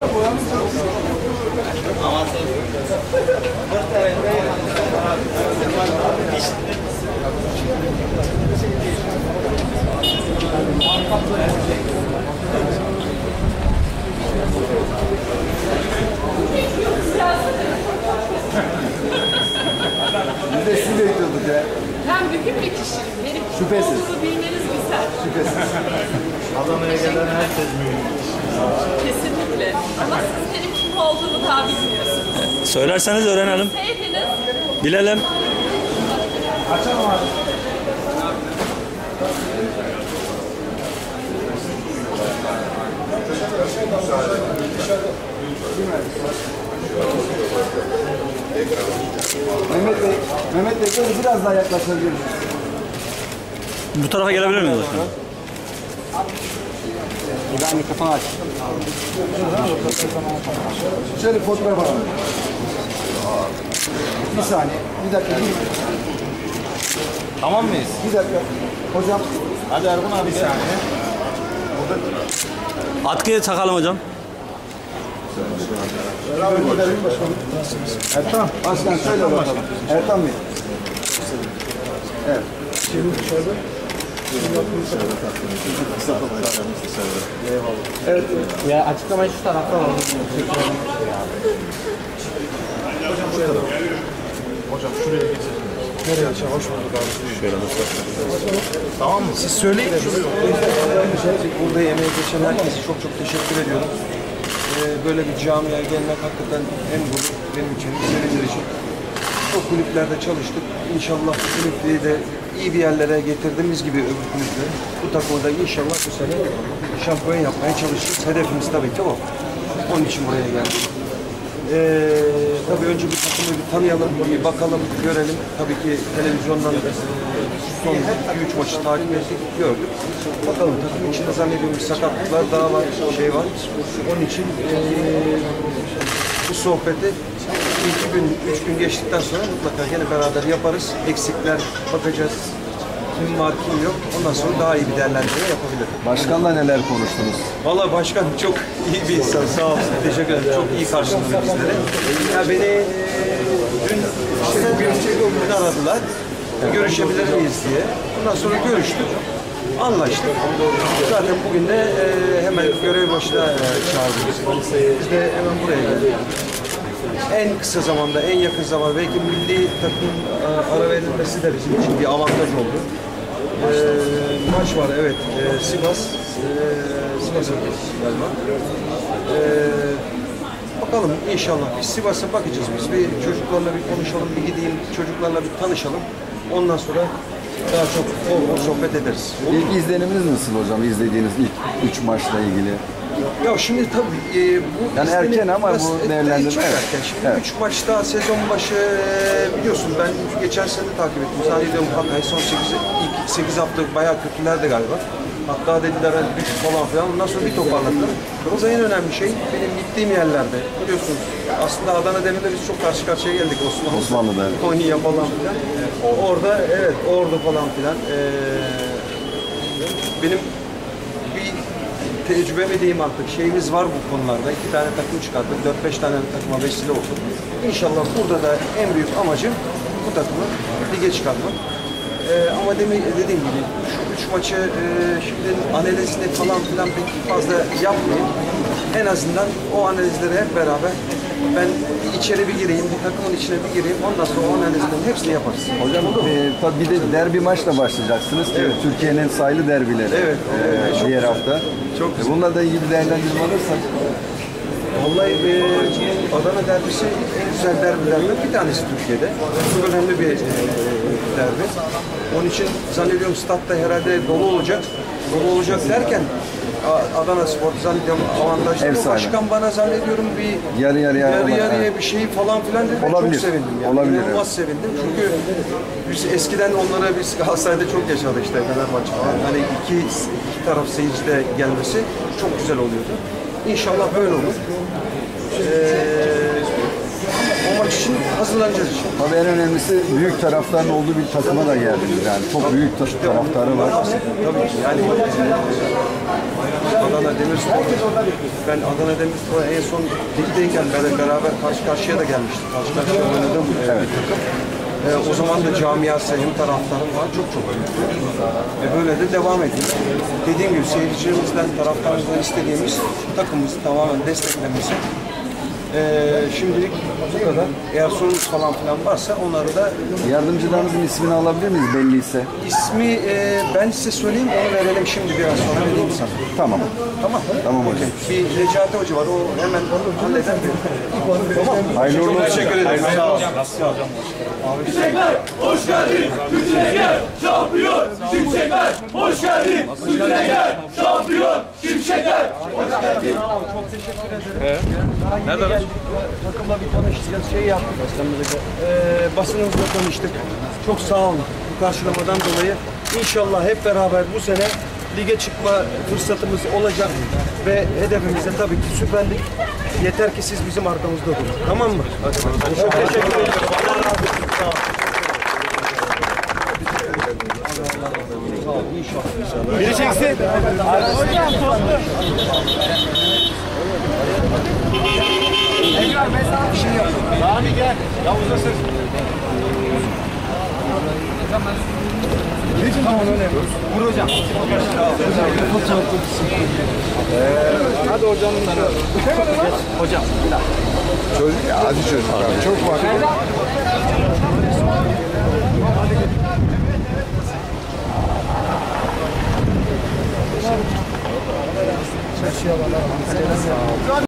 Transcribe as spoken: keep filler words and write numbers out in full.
Biz de sizi bekliyorduk ya. Ben bugün bir kişiyim. Benim Şüphesiz. olduğumu bilmeniz güzel. Şüphesiz. Adana'ya gelen herkes mühim. Kesinlikle. Ama siz benim kim olduğumu daha bilmiyorsunuz. Söylerseniz öğrenelim. Sevdiniz. Bilelim. Açalım abi. Mehmet Bey, Mehmet Bey böyle biraz daha yaklaşabilir misiniz? Bu tarafa gelebilir miyiz başkanım? Buradan mikrofonu aç. Şöyle bir fotoğraf alalım. Bir saniye, bir dakika. Bir, Tamam mıyız? bir dakika. Hocam. Hadi Ergun abi bir saniye. Atkıyı takalım hocam. Ertan, başkan söyle bakalım. Ertan Bey. Evet. Şimdi dışarıda. Evet. Ya açıklamayı şu taraftan alalım. Hocam şuraya geçelim. Nereye geçelim? Hoş bulduk abi. Şöyle tamam mı? Siz söyleyin. Burada yemeğe geçen herkese çok çok teşekkür ediyorum. Ee, böyle bir camiaya gelmek hakikaten en gurur benim için, sevindir için. O kulüplerde çalıştık. İnşallah kulüpleri de iyi bir yerlere getirdiğimiz gibi öbür kulüpleri. Bu takımda da inşallah bu sene şampiyon yapmaya çalışacağız. Hedefimiz tabii ki o. Onun için buraya geldik. Ee, tabii önce bir takımı bir tanıyalım, bir bakalım, görelim. Tabii ki televizyondan son iki üç maçı takip ettik, gördük. Bakalım takım içinde zannediyorum bir sakatlıklar daha var, şey var. Onun için ee, bu sohbeti iki gün, üç gün geçtikten sonra mutlaka yine beraber yaparız. Eksikler bakacağız. Kim var, kim yok. Ondan sonra daha iyi bir değerlendirme yapabiliriz. Başkanla neler konuştunuz? Vallahi başkan çok iyi bir insan, sağ olsun, teşekkür ederim. Çok iyi karşıladı bizleri. Ya beni e, dün, işte bugün, bugün aradılar, görüşebilir miyiz diye. Ondan sonra görüştük, anlaştık. Zaten bugün de e, hemen görev başına e, çağırdık. Biz de hemen buraya geldik. En kısa zamanda, en yakın zamanda belki milli takım e, ara verilmesi de bizim için bir avantaj oldu. E, maç var, evet. E, Sivas, e, Sivas'a galiba. E, bakalım inşallah. Biz Sivas'a bakacağız biz. Bir çocuklarla bir konuşalım, bir gideyim, çocuklarla bir tanışalım. Ondan sonra daha çok bol bol sohbet ederiz. İlk izleniminiz nasıl hocam? İzlediğiniz ilk üç maçla ilgili. Ya şimdi tabii e, bu Yani izlenim erken ama biraz- bu e, değerlendirme, çok evet. erken. Şimdi Evet. üç maçta sezon başı e, biliyorsun ben geçen sene takip ettim. Zannediyorum Hatay son sekiz, ilk sekiz hafta bayağı kötülerdi galiba. Hatta dediler ben büyük falan filan. Ondan sonra bir toparladılar. O en önemli şey benim gittiğim yerlerde. Biliyorsun aslında Adana Demir'de biz çok karşı karşıya geldik Osmanlı. Osmanlı'da. Konya falan filan. O orada evet orada falan filan. E, benim bir tecrübe mi diyeyim artık şeyimiz var bu konularda. İki tane takım çıkarttık. Dört beş tane takıma vesile olduk. İnşallah burada da en büyük amacım bu takımı lige çıkartmak. Ee, ama demin dediğim gibi şu üç maçı e, şimdi analizini falan filan pek fazla yapmayayım. En azından o analizleri hep beraber ben içeri bir gireyim, bir takımın içine bir gireyim. Ondan sonra o analizlerin hepsini yaparız. Hocam e, tabii bir de derbi maçla başlayacaksınız. Evet. Türkiye'nin sayılı derbileri. Evet. E, Çok diğer güzel. hafta. Çok E, güzel. bununla da ilgili bir değerlendirme alırsak. Vallahi e, Adana derbisi en güzel derbilerden bir tanesi Türkiye'de. Çok önemli bir e, derbi. Onun için zannediyorum statta herhalde dolu olacak. Dolu olacak derken A- Adana Spor zannediyorum avantajlı. Ev Ama sahibi. başkan bana zannediyorum bir Yarı yarıya yarı olan, yarıya evet. bir şey falan filan dedi. Ben Olabilir. çok sevindim yani. Olabilir, İnanılmaz evet. sevindim. Çünkü biz eskiden onlara biz Galatasaray'da çok yaşadık işte Fenerbahçe falan. Hani iki, iki taraf seyirci de gelmesi çok güzel oluyordu. İnşallah böyle olur. Ee, o maç için hazırlanacağız için. Tabii en önemlisi büyük taraftarın olduğu bir takıma da geldiniz yani. Çok büyük ta- taraftarı var. Tabii ki yani e, Adana Demirspor, ben Adana Demirspor'a en son ligdeyken böyle beraber karşı karşıya da gelmiştik. Karşı karşıya oynadığım e, bir takım. E, o zaman da camiası hem taraftarım var çok çok büyüktü. Ve böyle de devam ediyor. Dediğim gibi seyircilerimizden, taraftarımızdan istediğimiz takımımızı tamamen desteklemesi. Ee, şimdilik bu kadar. Eğer sorunuz falan filan varsa onları da Yardımcılarınızın ismini alabilir miyiz belliyse? ismi e, ben size söyleyeyim onu verelim şimdi biraz sonra vereyim sana. Tamam. Tamam. Tamam hocam. Bir Necati Hoca var o hemen onu halleder. Tamam. Hayırlı uğurlu olsun. Teşekkür ederim. Sağ olun. Sağ olun. Hoş geldin. Şimşekler şampiyon. Şimşekler hoş geldin. Şimşekler şampiyon. Şimşekler. Çok teşekkür ederim. Nerede geldik? Takımla bir tanıştık, şey yaptık. Ee, basınımızla tanıştık. Çok sağ olun bu karşılamadan dolayı. İnşallah hep beraber bu sene lige çıkma fırsatımız olacak ve hedefimiz de tabii ki Süper Lig. Yeter ki siz bizim arkamızda durun. Tamam mı? Çok teşekkür ederim. Allah razı olsun. Sağ olun. Sağ olun. İnşallah. Biri çeksin. Tekrar mesela bir şey yapın. Rami gel. Yavuz'a ses. Geçin tamam öyle yapıyoruz. Vur hocam. Hadi hocam. Hocam. Çocuk, hadi çocuklar. Çok var.